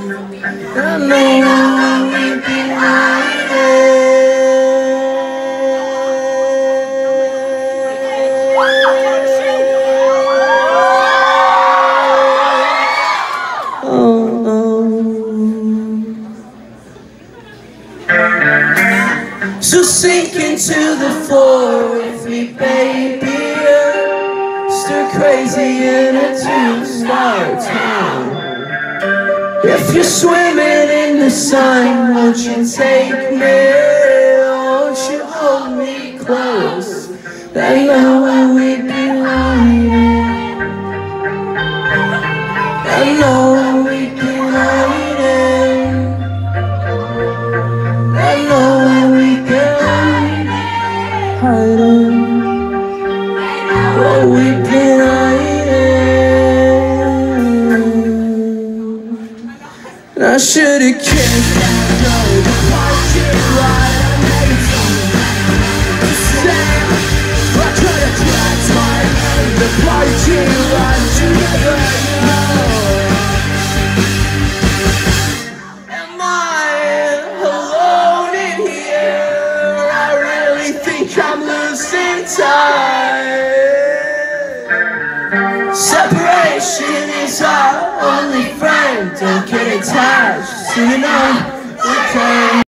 I know we've been hiding. So sink into the floor with me, baby. Stir crazy in a two-star town. If you're swimming in the sun, won't you take me? Won't you hold me close? I know where we've been hiding. I know where we've been hiding. I know where we've been hiding. Oh, we've been hiding. And I should've kissed that girl, the part you right, I made the same. I could've cracked my head, the part you right, you never know. Am I alone in here? I really think I'm losing time. Separation is our only friend. Don't get attached, soon enough we'll